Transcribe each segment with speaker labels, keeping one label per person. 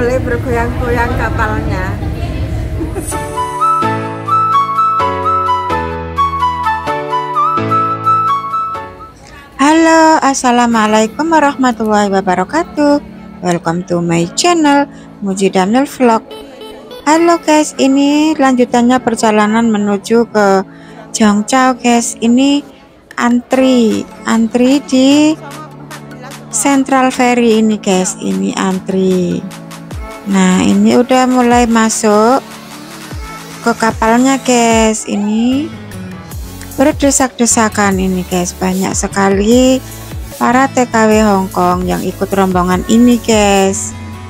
Speaker 1: mulai bergoyang-goyang kapalnya.
Speaker 2: Halo, assalamualaikum warahmatullahi wabarakatuh. Welcome to my channel Mujidamil Vlog. Halo guys, ini lanjutannya perjalanan menuju ke Jongchao guys. Ini antri di Central Ferry ini guys. Ini antri. Nah, ini udah mulai masuk ke kapalnya guys. Ini berdesak-desakan ini guys, banyak sekali para TKW Hongkong yang ikut rombongan ini guys.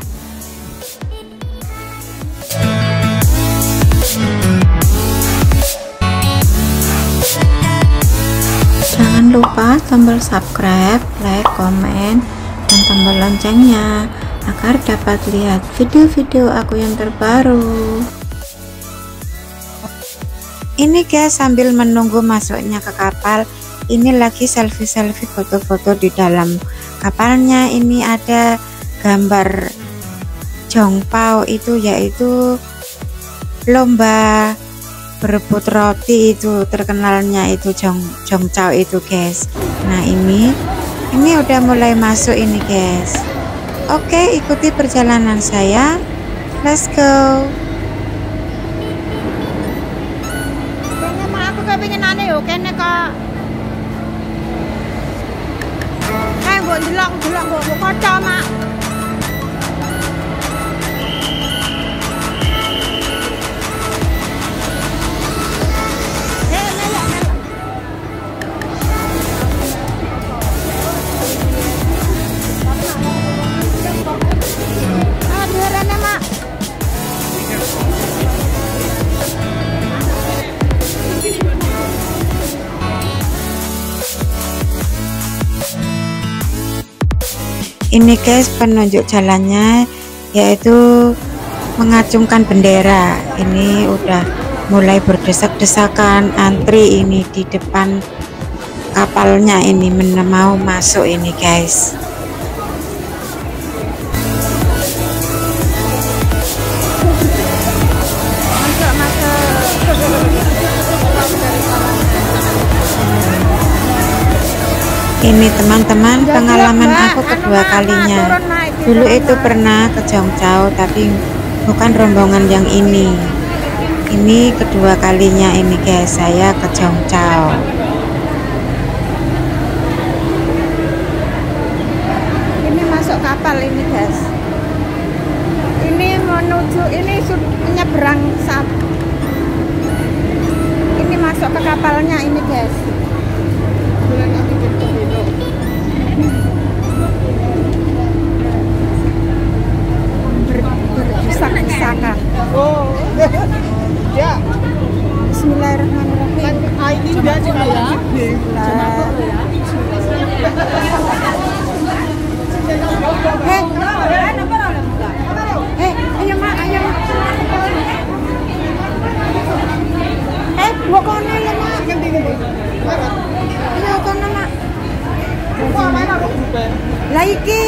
Speaker 2: Jangan lupa tombol subscribe, like, komen, dan tombol loncengnya agar dapat lihat video-video aku yang terbaru. Ini guys, sambil menunggu masuknya ke kapal, ini lagi selfie-selfie foto-foto di dalam kapalnya. Ini ada gambar Jongpao itu, yaitu lomba berebut roti itu terkenalnya itu Jongchao itu guys. Nah ini udah mulai masuk ini guys. Oke, ikuti perjalanan saya, let's go.
Speaker 1: Pengen aneh yo kene kok. Mbok delok mbok kaca mak.
Speaker 2: Ini guys, penunjuk jalannya yaitu mengacungkan bendera. Ini udah mulai berdesak-desakan antri ini di depan kapalnya, ini mau masuk ini guys. Ini teman-teman, pengalaman aku kedua kalinya. Dulu itu pernah ke Jongchao, tapi bukan rombongan yang ini. Ini kedua kalinya ini guys, saya ke Jongchao.
Speaker 1: Ini masuk kapal ini guys. Ini menuju, ini nyebrang sap. Ini masuk ke kapalnya ini guys. Berdesak-desakan. Oh. Ya. Bismillahirrahmanirrahim. Ini dia juga ya. Ayo mak, ayo. Gua kono ya mak. Ayo kono mak. Lah iki.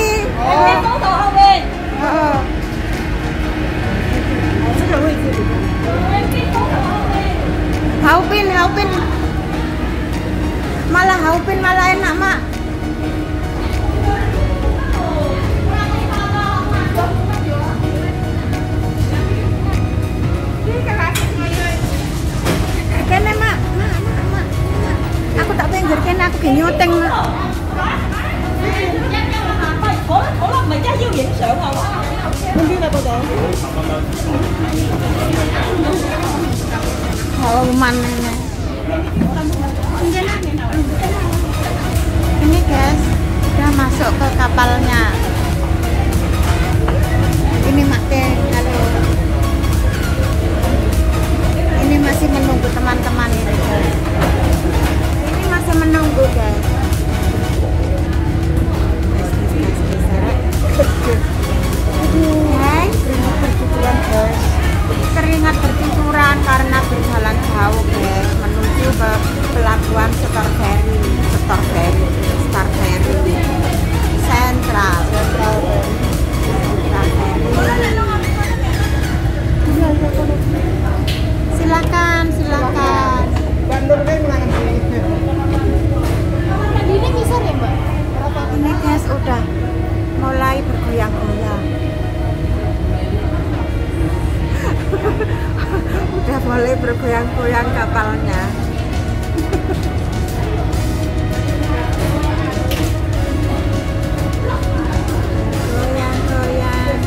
Speaker 1: Haupin. Malah enak mak. Kene mak. Aku tak pinggir kene, aku gini nyoteng mak. Hauman ini guys, udah masuk ke kapalnya. Ini make halo. Ini masih menunggu teman-teman ini guys. Ini masih menunggu guys. Keringat bercucuran karena berjalan jauh guys, menuju ke pelabuhan Star Ferry Central.
Speaker 2: udah mulai bergoyang-goyang. Udah mulai bergoyang-goyang kapalnya. Goyang-goyang.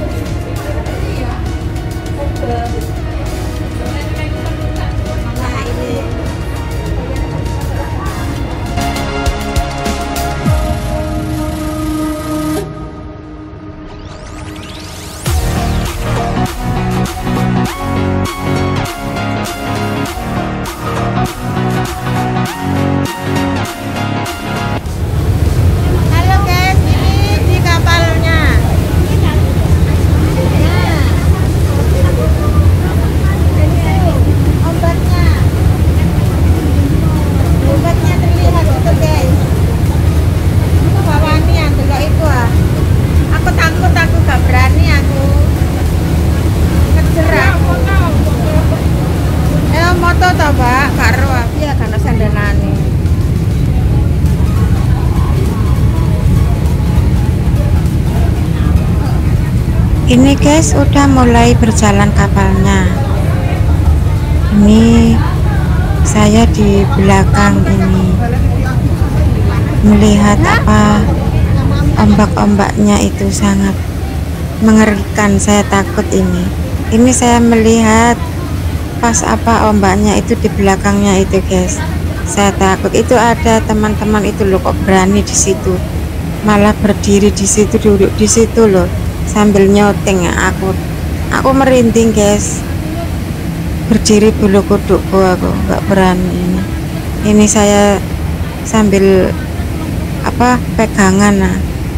Speaker 2: Nah ini halo guys, ini di kapalnya. Ombaknya terlihat itu guys. Itu bawahnya yang delok itu ah. Aku takut, aku gak berani aku. Kejerak. Moto toh Mbak, karo ya kan sendenane. Ini guys udah mulai berjalan kapalnya. Ini saya di belakang ini melihat apa ombak-ombaknya itu sangat mengerikan. Saya takut ini. Ini saya melihat pas apa ombaknya itu di belakangnya itu guys. Saya takut. Itu ada teman-teman itu loh, kok berani di situ. Malah berdiri di situ, duduk di situ loh sambil nyoteng. Aku merinding guys. Berdiri bulu kudukku, aku nggak berani. Ini saya sambil apa pegangan nah.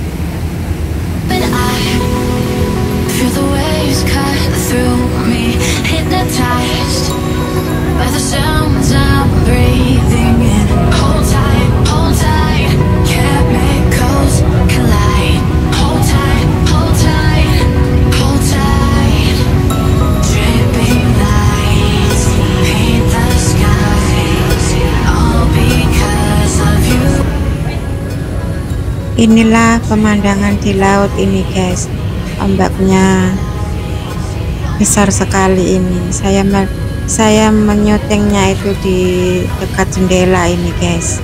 Speaker 2: Inilah pemandangan di laut ini guys. Ombaknya besar sekali ini. Saya menyotengnya itu di dekat jendela ini guys.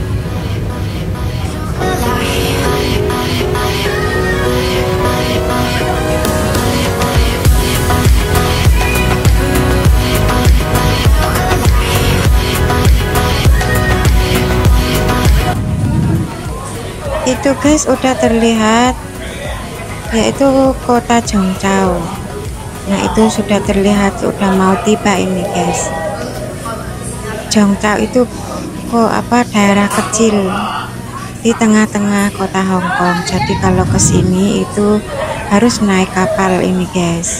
Speaker 2: Itu guys udah terlihat yaitu kota Zhongzhou. Nah itu sudah terlihat, sudah mau tiba ini guys. Zhongzhou itu kok apa daerah kecil di tengah-tengah kota Hong Kong. Jadi kalau ke sini itu harus naik kapal ini guys.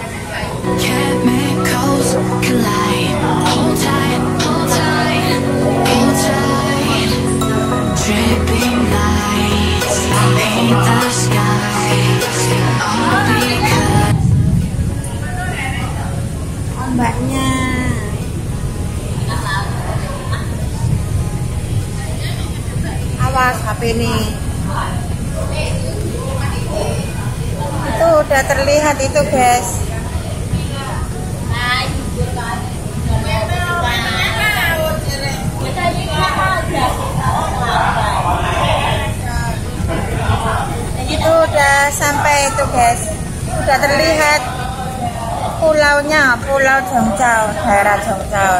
Speaker 2: Ombaknya awas HP ini. Itu udah terlihat itu guys. Itu udah sampai itu guys. Udah terlihat pulaunya, Pulau Zhongzhou, daerah Zhongzhou.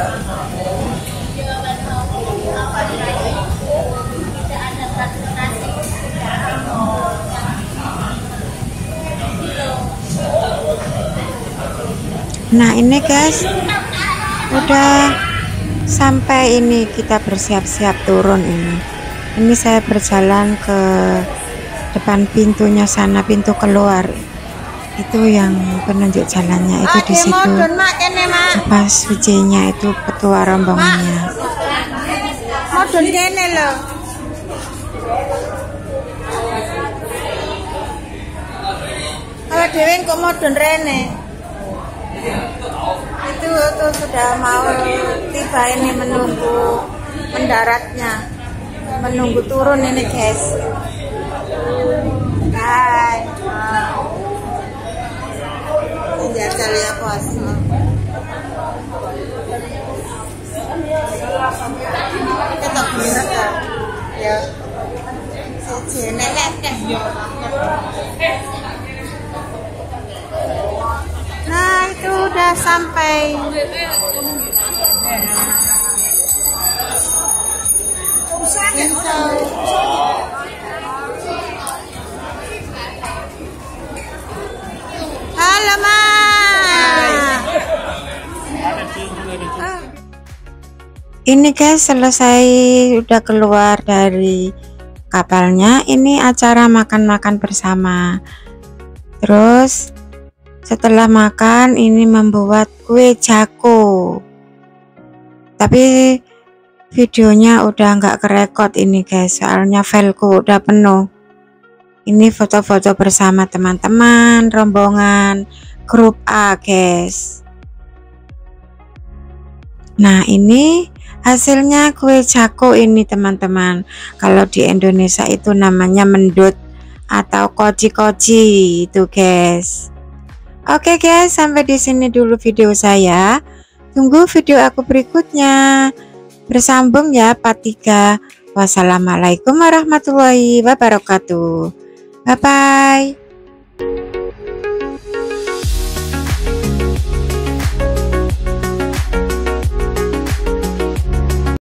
Speaker 2: Nah ini guys udah sampai ini, kita bersiap-siap turun ini. Ini saya berjalan ke depan pintunya sana, pintu keluar. Itu yang penunjuk jalannya itu di situ. Pas VJ-nya itu ketua rombongannya. Modun kene loh. Kalau dewe kok modun rene. Itu tuh sudah mau tiba ini, menunggu mendaratnya, menunggu turun ini guys. Nah, itu udah sampai. Halo, Ma. Ini guys, selesai udah keluar dari kapalnya. Ini acara makan-makan bersama. Terus setelah makan ini membuat kue jako. Tapi videonya udah nggak kerekod ini guys, soalnya fileku udah penuh. Ini foto-foto bersama teman-teman rombongan grup A guys. Nah, ini hasilnya kue jako ini teman-teman. Kalau di Indonesia itu namanya mendut atau koji-koji itu guys. Oke guys, sampai di sini dulu video saya. Tunggu video aku berikutnya. Bersambung ya part 3. Wassalamualaikum warahmatullahi wabarakatuh. Bye bye.